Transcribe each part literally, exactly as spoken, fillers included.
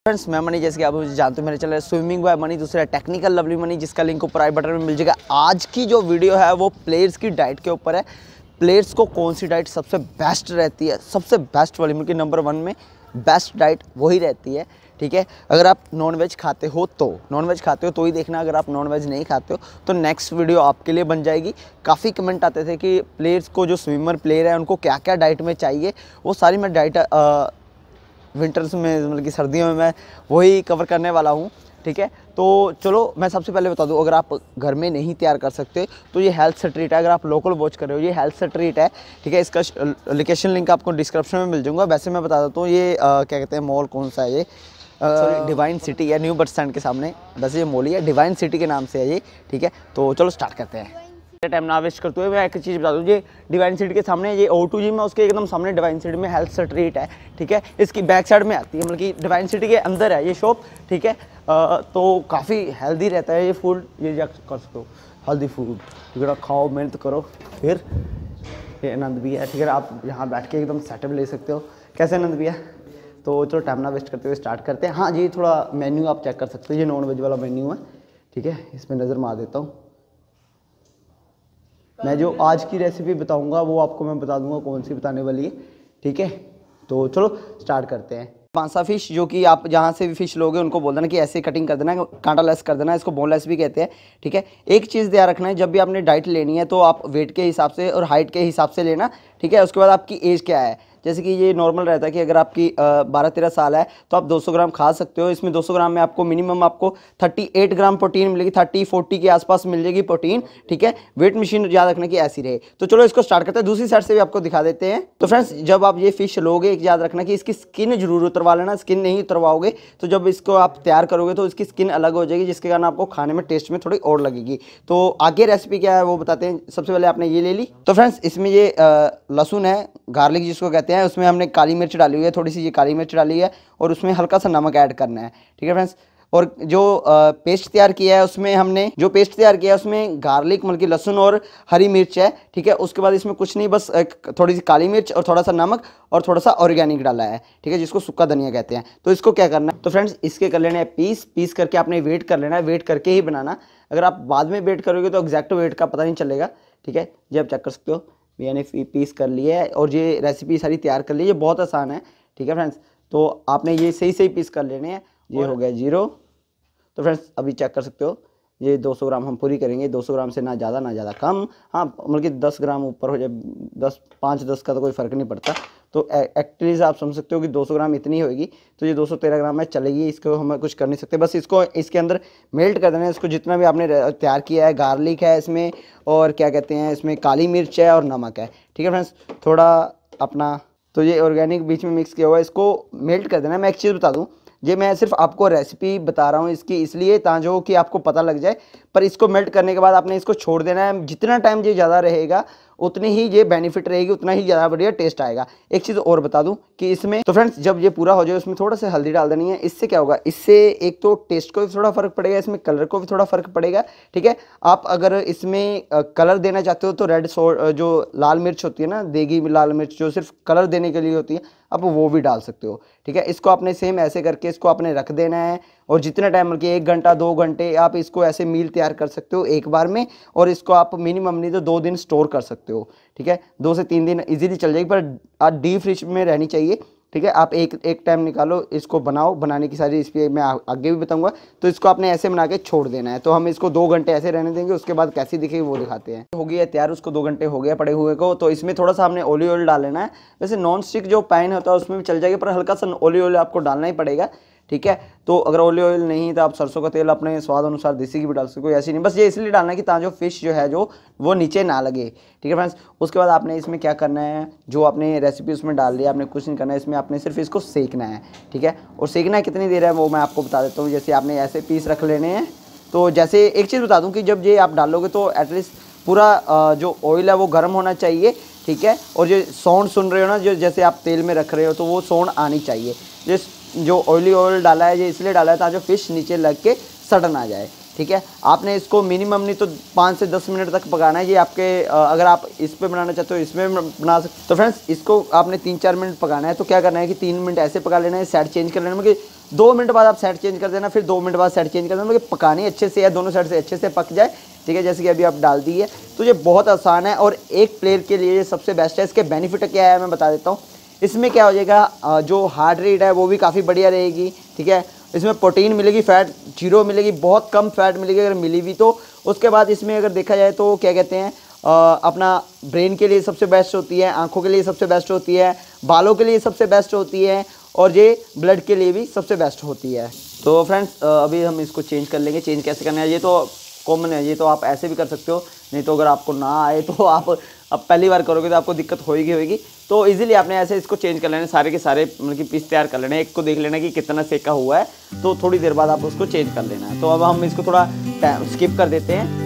Friends मैं money, जैसे कि आप मुझे जानते हो मेरे चैनल स्विमिंग बाय मनी, दूसरा टेक्निकल लवली मनी, जिसका लिंक ऊपर आई बटन में मिल जाएगा। आज की जो वीडियो है वो प्लेयर्स की डाइट के ऊपर है। प्लेयर्स को कौन सी डाइट सबसे बेस्ट रहती है, सबसे बेस्ट वाली मतलब नंबर वन में बेस्ट डाइट वही रहती है। ठीक है, अगर आप नॉन वेज खाते हो तो नॉन वेज खाते हो तो ही देखना, अगर आप नॉन वेज नहीं खाते हो तो नेक्स्ट वीडियो आपके लिए बन जाएगी। काफ़ी कमेंट आते थे कि प्लेयर्स को, जो स्विमर प्लेयर है उनको क्या क्या डाइट में चाहिए, वो सारी मैं डाइट विंटर्स में मतलब कि सर्दियों में मैं वही कवर करने वाला हूँ। ठीक है, तो चलो मैं सबसे पहले बता दूँ, अगर आप घर में नहीं तैयार कर सकते तो ये हेल्थ से ट्रीट है। अगर आप लोकल वॉच कर रहे हो, ये हेल्थ से ट्रीट है। ठीक है, इसका लोकेशन लिंक आपको डिस्क्रिप्शन में मिल जाऊँगा। वैसे मैं बता देता हूँ ये आ, क्या कहते हैं, मॉल कौन सा है ये, सॉरी डिवाइन सिटी है, न्यू बस स्टैंड के सामने। वैसे ये मॉल ही है, डिवाइन सिटी के नाम से है ये। ठीक है, तो चलो स्टार्ट करते हैं। टाइम ना वेस्ट करते हुए मैं एक चीज़ बता दूँ, ये डिवाइन सिटी के सामने ये ओ टू जिम है, उसके एकदम सामने डिवाइन सिटी में हेल्थ स्ट्रीट है। ठीक है, इसकी बैक साइड में आती है, मतलब कि डिवाइन सिटी के अंदर है ये शॉप। ठीक है, आ, तो काफ़ी हेल्दी रहता है ये फूड, ये जा कर सकते हो हेल्दी फूड। ठीक है, खाओ, मेहनत करो, फिर ये आनंद भी है। ठीक है, आप यहाँ बैठ के एकदम सेटअप ले सकते हो। कैसे आनंद भी है? तो चलो टाइम ना वेस्ट करते हुए स्टार्ट करते हैं। हाँ, ये थोड़ा मेन्यू आप चेक कर सकते हो, ये नॉन वेज वाला मेन्यू है। ठीक है, इसमें नज़र मार देता हूँ। मैं जो आज की रेसिपी बताऊंगा वो आपको मैं बता दूंगा कौन सी बताने वाली है। ठीक है, तो चलो स्टार्ट करते हैं। पांसा फिश, जो कि आप जहाँ से भी फिश लोगे उनको बोल देना कि ऐसे कटिंग कर देना, कांटा लेस कर देना, इसको बोनलेस भी कहते हैं। ठीक है, एक चीज़ ध्यान रखना है, जब भी आपने डाइट लेनी है तो आप वेट के हिसाब से और हाइट के हिसाब से लेना। ठीक है, उसके बाद आपकी एज क्या है, जैसे कि ये नॉर्मल रहता है कि अगर आपकी बारह तेरह साल है तो आप दो सौ ग्राम खा सकते हो। इसमें दो सौ ग्राम में आपको मिनिमम आपको अड़तीस ग्राम प्रोटीन मिलेगी, तीस चालीस के आसपास मिल जाएगी प्रोटीन। ठीक है, वेट मशीन याद रखने की ऐसी रहे। तो चलो इसको स्टार्ट करते हैं, दूसरी साइड से भी आपको दिखा देते हैं। तो फ्रेंड्स, जब आप ये फिश लोगे एक याद रखना कि इसकी स्किन जरूर उतरवा लेना। स्किन नहीं उतरवाओगे तो जब इसको आप तैयार करोगे तो इसकी स्किन अलग हो जाएगी, जिसके कारण आपको खाने में टेस्ट में थोड़ी और लगेगी। तो आगे रेसिपी क्या है वो बताते हैं। सबसे पहले आपने ये ले ली, तो फ्रेंड्स इसमें ये लहसुन है, गार्लिक जिसको कहते हैं, उसमें हमने काली मिर्च डाली हुई है, थोड़ी सी ये काली मिर्च डाली है, और उसमें हल्का सा नमक ऐड करना है। ठीक है फ्रेंड्स, और जो पेस्ट तैयार किया है उसमें हमने जो पेस्ट तैयार किया है उसमें गार्लिक मतलब कि लहसुन और हरी मिर्च है। ठीक है, उसके बाद इसमें कुछ नहीं, बस एक थोड़ी सी काली मिर्च और थोड़ा सा नमक और थोड़ा सा ऑर्गेनिक डाला है। ठीक है, जिसको सूखा धनिया कहते हैं। तो इसको क्या करना है, तो फ्रेंड्स इसके कर लेना है पीस पीस करके आपने वेट कर लेना है, वेट करके ही बनाना। अगर आप बाद में वेट करोगे तो एग्जैक्ट वेट का पता नहीं चलेगा। ठीक है, ये आप चेक कर सकते हो, मैंने पीस कर लिया है और ये रेसिपी सारी तैयार कर ली। ये बहुत आसान है। ठीक है फ्रेंड्स, तो आपने ये सही सही पीस कर लेने हैं। ये हो गया जीरो। तो फ्रेंड्स अभी चेक कर सकते हो, ये दो सौ ग्राम हम पूरी करेंगे, दो सौ ग्राम से ना ज़्यादा ना ज़्यादा कम। हाँ, मतलब कि दस ग्राम ऊपर हो जाए, दस पाँच दस का तो कोई फ़र्क नहीं पड़ता। तो एक्चुअली आप समझ सकते हो कि दो सौ ग्राम इतनी होगी, तो ये दो सौ तेरह ग्राम में चलेगी। इसको हम कुछ कर नहीं सकते, बस इसको इसके अंदर मेल्ट कर देना है। इसको जितना भी आपने तैयार किया है, गार्लिक है इसमें, और क्या कहते हैं इसमें काली मिर्च है और नमक है। ठीक है फ्रेंड्स, थोड़ा अपना, तो ये ऑर्गेनिक बीच में मिक्स किया हुआ है, इसको मेल्ट कर देना है। मैं एक चीज़ बता दूँ, ये मैं सिर्फ आपको रेसिपी बता रहा हूँ इसकी, इसलिए ताकि कि आपको पता लग जाए। पर इसको मेल्ट करने के बाद आपने इसको छोड़ देना है। जितना टाइम ये ज़्यादा रहेगा उतनी ही ये बेनिफिट रहेगी, उतना ही ज़्यादा बढ़िया टेस्ट आएगा। एक चीज़ और बता दूं कि इसमें, तो फ्रेंड्स जब ये पूरा हो जाए उसमें थोड़ा सा हल्दी डाल देनी है। इससे क्या होगा, इससे एक तो टेस्ट को भी थोड़ा फ़र्क पड़ेगा, इसमें कलर को भी थोड़ा फ़र्क पड़ेगा। ठीक है, आप अगर इसमें कलर देना चाहते हो तो रेड सो जो लाल मिर्च होती है ना, देगी लाल मिर्च जो सिर्फ कलर देने के लिए होती है, आप वो भी डाल सकते हो। ठीक है, इसको आपने सेम ऐसे करके इसको आपने रख देना है, और जितना टाइम मतलब एक घंटा दो घंटे आप इसको ऐसे मील तैयार कर सकते हो एक बार में, और इसको आप मिनिमम नहीं तो दो दिन स्टोर कर सकते हो। ठीक है, दो से तीन दिन इजीली चल जाएगी, पर आप डीप फ्रिज में रहनी चाहिए। ठीक है, आप एक एक टाइम निकालो, इसको बनाओ। बनाने की सारी रेसिपी मैं आगे भी बताऊंगा। तो इसको आपने ऐसे बना के छोड़ देना है। तो हम इसको दो घंटे ऐसे रहने देंगे, उसके बाद कैसी दिखेगी वो दिखाते हैं। हो गया तैयार, उसको दो घंटे हो गया पड़े हुए को। तो इसमें थोड़ा सा हमने ओलिव ऑयल डाल लेना है। वैसे नॉन स्टिक जो पैन होता है उसमें भी चल जाएगा, पर हल्का सा ओलिव ऑयल आपको डालना ही पड़ेगा। ठीक है, तो अगर ओलिव ऑयल नहीं तो आप सरसों का तेल अपने स्वाद अनुसार देसी घी भी डाल सकते हो, ऐसी नहीं, बस ये इसलिए डालना है कि ताकि जो फिश जो है जो वो नीचे ना लगे। ठीक है फ्रेंड्स, उसके बाद आपने इसमें क्या करना है, जो आपने रेसिपी उसमें डाल लिया, आपने कुछ नहीं करना है इसमें, आपने सिर्फ इसको सेकना है। ठीक है, और सेकना है कितनी देर है वो मैं आपको बता देता हूँ। जैसे आपने ऐसे पीस रख लेने हैं। तो जैसे एक चीज़ बता दूँ कि जब ये आप डालोगे तो एटलीस्ट पूरा जो ऑयल है वो गर्म होना चाहिए। ठीक है, और जो साउंड सुन रहे हो ना, जो जैसे आप तेल में रख रहे हो, तो वो साउंड आनी चाहिए। जिस जो ऑयली ऑयल डाला है ये इसलिए डाला है ताकि फिश नीचे लग के सड़ ना जाए। ठीक है। आपने इसको मिनिमम नहीं तो पाँच से दस मिनट तक पकाना है। ये आपके अगर आप इस पे बनाना चाहते हो इसमें बना सकते। तो फ्रेंड्स इसको आपने तीन चार मिनट पकाना है। तो क्या करना है कि तीन मिनट ऐसे पका लेना है, साइड चेंज कर लेना, मतलब दो मिनट बाद आप साइड चेंज कर देना, फिर दो मिनट बाद साइड चेंज कर देना, मतलब पकानी अच्छे से है, दोनों साइड से अच्छे से पक जाए, ठीक है। जैसे कि अभी आप डाल दी है। तो ये बहुत आसान है और एक प्लेयर के लिए ये सबसे बेस्ट है। इसके बेनिफिट क्या है मैं बता देता हूँ। इसमें क्या हो जाएगा, जो हार्ट रेट है वो भी काफ़ी बढ़िया रहेगी, ठीक है। इसमें प्रोटीन मिलेगी, फैट जीरो मिलेगी, बहुत कम फैट मिलेगी अगर मिली भी तो। उसके बाद इसमें अगर देखा जाए तो क्या कहते हैं, आ, अपना ब्रेन के लिए सबसे बेस्ट होती है, आंखों के लिए सबसे बेस्ट होती है, बालों के लिए सबसे बेस्ट होती है और ये ब्लड के लिए भी सबसे बेस्ट होती है। तो फ्रेंड्स अभी हम इसको चेंज कर लेंगे। चेंज कैसे करना है ये तो कॉमन है, ये तो आप ऐसे भी कर सकते हो, नहीं तो अगर आपको ना आए तो आप अब पहली बार करोगे तो आपको दिक्कत होएगी होएगी तो इजीली आपने ऐसे इसको चेंज कर लेना, सारे के सारे मतलब कि पीस तैयार कर लेना। एक को देख लेना कि कितना सेका हुआ है, तो थोड़ी देर बाद आप उसको चेंज कर लेना है। तो अब हम इसको थोड़ा स्किप कर देते हैं।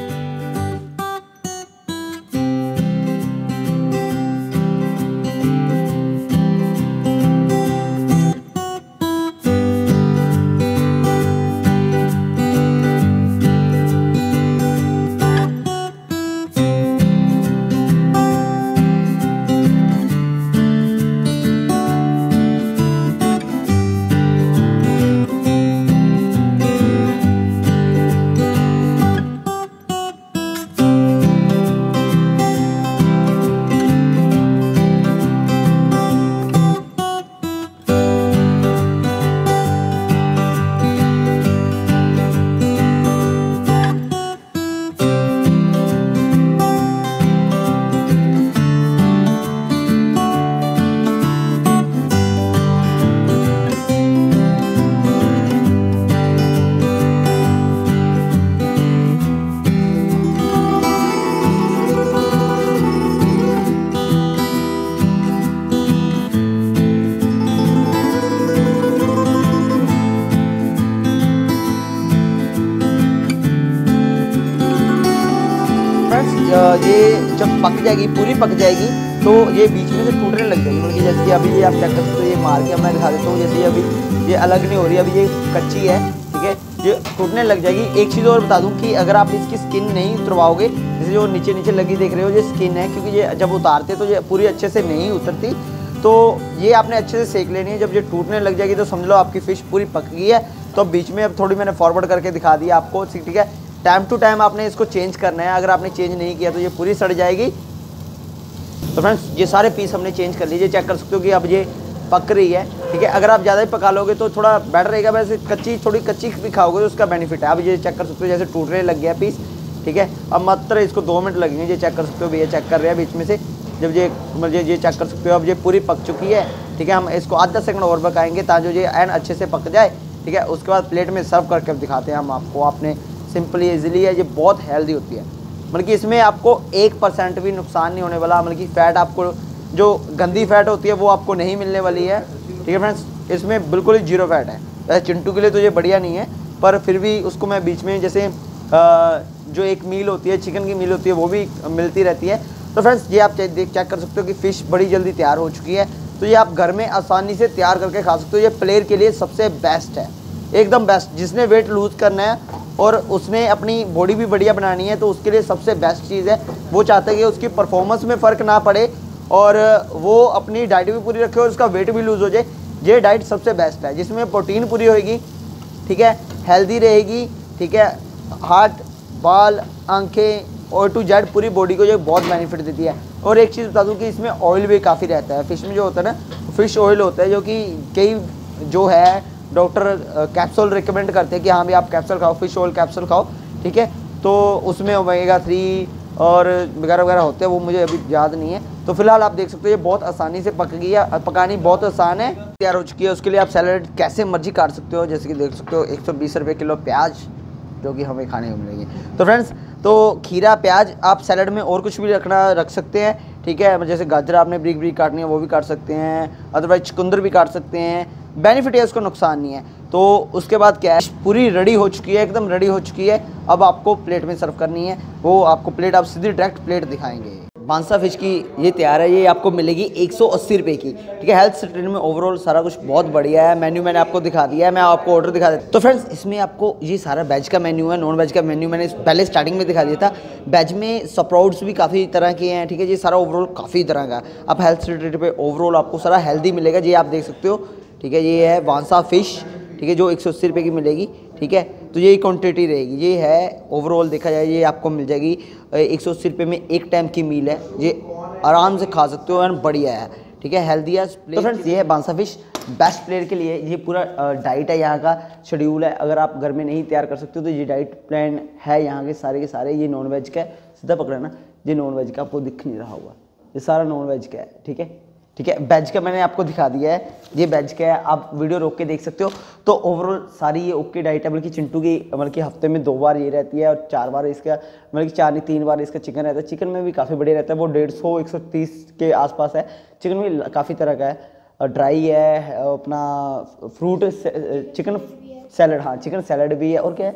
ये जब पक जाएगी, पूरी पक जाएगी, तो ये बीच में से टूटने लग जाएगी। मतलब जैसे कि अभी ये आप चेक कर सकते हो, ये मार के मैं दिखा देता हूँ। जैसे अभी ये अलग नहीं हो रही, अभी ये कच्ची है, ठीक है, ये टूटने लग जाएगी। एक चीज़ और बता दूँ कि अगर आप इसकी स्किन नहीं उतरवाओगे, जैसे जो नीचे नीचे लगी देख रहे हो ये स्किन है, क्योंकि ये जब उतारते तो ये पूरी अच्छे से नहीं उतरती। तो ये आपने अच्छे से सेक लेनी है। जब ये टूटने लग जाएगी तो समझ लो आपकी फ़िश पूरी पक गई है। तो बीच में अब थोड़ी मैंने फॉरवर्ड करके दिखा दिया आपको, ठीक है। टाइम टू टाइम आपने इसको चेंज करना है, अगर आपने चेंज नहीं किया तो ये पूरी सड़ जाएगी। तो फ्रेंड्स ये सारे पीस हमने चेंज कर लीजिए, चेक कर सकते हो कि अब ये पक रही है, ठीक है। अगर आप ज़्यादा ही पका लोगे तो थोड़ा बेटर रहेगा, वैसे कच्ची थोड़ी कच्ची भी खाओगे तो उसका बेनिफिट है। अब ये चेक कर सकते हो जैसे टूटने लग गया पीस, ठीक है। अब मात्र इसको दो मिनट लगेंगे, ये चेक कर सकते हो, भैया चेक कर रहे हैं बीच में से। जब ये मतलब ये चेक कर सकते हो अब ये पूरी पक चुकी है, ठीक है। हम इसको आधा सेकंड और पकाएंगे ताकि ये एंड अच्छे से पक जाए, ठीक है। उसके बाद प्लेट में सर्व करके दिखाते हैं हम आपको। आपने सिंपली इजीली है, ये बहुत हेल्दी होती है, मतलब कि इसमें आपको एक परसेंट भी नुकसान नहीं होने वाला। मतलब कि फ़ैट आपको जो गंदी फैट होती है वो आपको नहीं मिलने वाली है, ठीक है फ्रेंड्स। इसमें बिल्कुल ही जीरो फैट है। वैसे चिंटू के लिए तो ये बढ़िया नहीं है, पर फिर भी उसको मैं बीच में जैसे आ, जो एक मील होती है, चिकन की मील होती है, वो भी मिलती रहती है। तो फ्रेंड्स ये आप देख चेक कर सकते हो कि फ़िश बड़ी जल्दी तैयार हो चुकी है। तो ये आप घर में आसानी से तैयार करके खा सकते हो। ये प्लेयर के लिए सबसे बेस्ट है, एकदम बेस्ट। जिसने वेट लूज़ करना है और उसने अपनी बॉडी भी बढ़िया बनानी है तो उसके लिए सबसे बेस्ट चीज़ है। वो चाहता है कि उसकी परफॉर्मेंस में फ़र्क ना पड़े और वो अपनी डाइट भी पूरी रखे और उसका वेट भी लूज़ हो जाए। ये डाइट सबसे बेस्ट है, जिसमें प्रोटीन पूरी होएगी, ठीक है, हेल्दी रहेगी, ठीक है। हार्ट, बाल, आंखें और टू जेड पूरी बॉडी को ये बहुत बेनिफिट देती है। और एक चीज़ बता दूं कि इसमें ऑयल भी काफ़ी रहता है। फ़िश में जो होता है ना, फ़िश ऑयल होता है, जो कि कई जो है डॉक्टर कैप्सूल रिकमेंड करते हैं कि हाँ भी आप कैप्सूल खाओ, फ़िश ऑयल कैप्सूल खाओ, ठीक है। तो उसमें ओमेगा थ्री और वगैरह वगैरह होते हैं, वो मुझे अभी याद नहीं है। तो फिलहाल आप देख सकते हो ये बहुत आसानी से पक गई है, पकानी बहुत आसान है, तैयार हो चुकी है। उसके लिए आप सैलेड कैसे मर्जी काट सकते हो, जैसे कि देख सकते हो एक सौ बीस रुपये किलो प्याज जो कि हमें खाने को मिलेंगे। तो फ्रेंड्स तो खीरा, प्याज आप सैलेड में और कुछ भी रखना रख सकते हैं, ठीक है। जैसे गाजर आपने ब्रिक ब्रिक काटनी है वो भी काट सकते हैं, अदरवाइज चुकंदर भी काट सकते हैं। बेनिफिट है, उसको नुकसान नहीं है। तो उसके बाद क्या है, पूरी रेडी हो चुकी है, एकदम रेडी हो चुकी है। अब आपको प्लेट में सर्व करनी है। वो आपको प्लेट आप सीधी डायरेक्ट प्लेट दिखाएंगे। बांसा फिश की ये तैयार है, ये आपको मिलेगी एक सौ अस्सी रुपये की, ठीक है। हेल्थ सेक्टर में ओवरऑल सारा कुछ बहुत बढ़िया है। मेन्यू मैंने आपको दिखा दिया है, मैं आपको ऑर्डर दिखा देता हूँ। तो फ्रेंड्स इसमें आपको ये सारा वेज का मेन्यू है, नॉन वेज का मेन्यू मैंने पहले स्टार्टिंग में दिखा दिया था। वेज में स्प्राउट्स भी काफ़ी तरह के हैं, ठीक है। ये सारा ओवरऑल काफ़ी तरह का। आप हेल्थ सेक्टर पे ओवरऑल आपको सारा हेल्दी मिलेगा, ये आप देख सकते हो, ठीक है। ये है बांसा फिश, ठीक है, जो एक सौ अस्सी रुपये की मिलेगी, ठीक है। तो यही क्वांटिटी रहेगी, ये है ओवरऑल देखा जाए, ये आपको मिल जाएगी एक सौ अस्सी रुपये में एक टाइम की मील है, ये आराम से खा सकते हो, बढ़िया है, ठीक है, हेल्दी है। तो फ्रेंड्स ये है बांसा फिश, बेस्ट प्लेयर के लिए ये पूरा डाइट है, यहाँ का शेड्यूल है। अगर आप घर में नहीं तैयार कर सकते हो तो ये डाइट प्लान है यहाँ के सारे के सारे। ये नॉन वेज का है, सीधा पकड़ा ना, ये नॉन वेज का आपको दिख नहीं रहा होगा, ये सारा नॉन वेज का है, ठीक है, ठीक है। वेज का मैंने आपको दिखा दिया है, ये वेज का है, आप वीडियो रोक के देख सकते हो। तो ओवरऑल सारी ये ओके डाइट है, बल्कि चिंटू की मतलब कि हफ्ते में दो बार ये रहती है और चार बार इसका मतलब कि चार नहीं तीन बार इसका चिकन रहता है। चिकन में भी काफ़ी बढ़िया रहता है, वो डेढ़ सौ एक सौ तीस के आसपास है। चिकन में काफ़ी तरह का है, ड्राई है, अपना फ्रूट चिकन सैलड, हाँ चिकन सैलड भी है, और क्या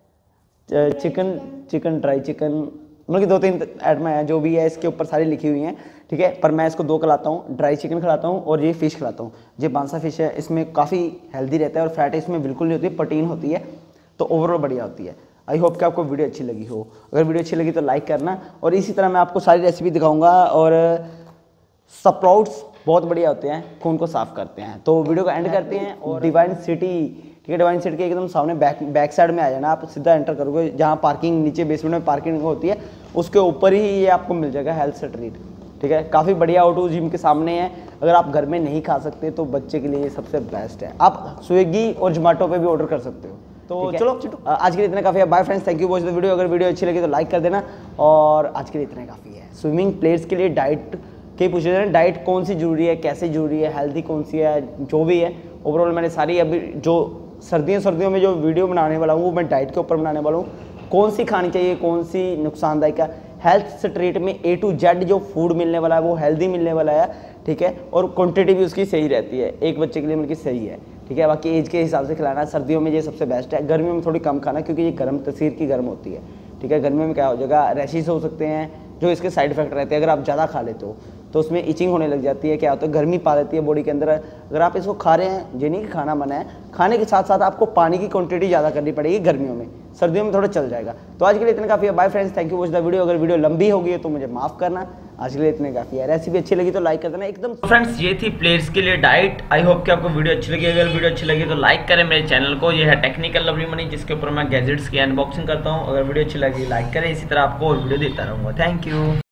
है, चिकन चिकन ड्राई चिकन, मतलब कि दो तीन आइटम है जो भी है, इसके ऊपर सारी लिखी हुई हैं, ठीक है। पर मैं इसको दो खिलाता हूँ, ड्राई चिकन खिलाता हूँ और ये फ़िश खिलाता हूँ। ये बांसा फ़िश है, इसमें काफ़ी हेल्दी रहता है और फैट इसमें बिल्कुल नहीं होती, प्रोटीन होती है, तो ओवरऑल बढ़िया होती है। आई होप कि आपको वीडियो अच्छी लगी हो। अगर वीडियो अच्छी लगी तो लाइक करना, और इसी तरह मैं आपको सारी रेसिपी दिखाऊँगा। और स्प्राउट्स बहुत बढ़िया होते हैं, खून को साफ़ करते हैं। तो वीडियो को एंड करते हैं। और डिवाइन सिटी, ठीक है, डिवाइन सिटी के एकदम सामने बैक बैक साइड में आ जाना, आप सीधा एंटर करोगे, जहाँ पार्किंग नीचे बेसमेंट में पार्किंग होती है, उसके ऊपर ही ये आपको मिल जाएगा हेल्थ स्ट्रीट, ठीक है। काफ़ी बढ़िया ऑटो जिम के सामने है। अगर आप घर में नहीं खा सकते तो बच्चे के लिए ये सबसे बेस्ट है। आप स्विगी और जोमेटो पे भी ऑर्डर कर सकते हो। तो चलो आज के लिए इतना काफ़ी है। Bye friends, thank you watch the video. अगर वीडियो अच्छी लगी तो लाइक कर देना, और आज के लिए इतना काफ़ी है। स्विमिंग प्लेयर्स के लिए डाइट के पूछे जाए, डाइट कौन सी जरूरी है, कैसे जरूरी है, हेल्दी कौन सी है, जो भी है ओवरऑल मैंने सारी, अभी जो सर्दियों सर्दियों में जो वीडियो बनाने वाला हूँ वो मैं डाइट के ऊपर बनाने वाला हूँ। कौन सी खानी चाहिए, कौन सी नुकसानदायक है, हेल्थ स्ट्रीट में ए टू जेड जो फूड मिलने वाला है वो हेल्दी मिलने वाला है, ठीक है। और क्वांटिटी भी उसकी सही रहती है, एक बच्चे के लिए मतलब सही है, ठीक है। बाकी एज के हिसाब से खिलाना, सर्दियों में ये सबसे बेस्ट है। गर्मियों में थोड़ी कम खाना, क्योंकि ये गर्म तसीर की गर्म होती है, ठीक है। गर्मियों में क्या हो जाएगा, रैशेस हो सकते हैं, जो इसके साइड इफेक्ट रहते हैं। अगर आप ज़्यादा खा लेते हो तो उसमें इचिंग होने लग जाती है, क्या होता है, गर्मी पा देती है बॉडी के अंदर। अगर आप इसको खा रहे हैं, ये नहीं कि खाना मना है, खाने के साथ साथ आपको पानी की क्वांटिटी ज़्यादा करनी पड़ेगी गर्मियों में, सर्दियों में थोड़ा चल जाएगा। तो आज के लिए इतना काफ़ी है। Bye friends, thank you watch the video. अगर वीडियो लंबी होगी तो मुझे माफ़ करना, आज के लिए इतने काफ़ी है। रेसिपी अच्छी लगी तो लाइक कर देना एकदम। फ्रेंड्स ये थी प्लेयर्स के लिए डाइट। आई होप कि आपको वीडियो अच्छी लगी। अगर वीडियो अच्छी लगी तो लाइक करें मेरे चैनल को। ये है टेक्निकल लवली मनी, जिसके ऊपर मैं गैजेट्स की अनबॉक्सिंग करता हूँ। अगर वीडियो अच्छी लगी लाइक करें, इसी तरह आपको और वीडियो देता रहूँगा। Thank you.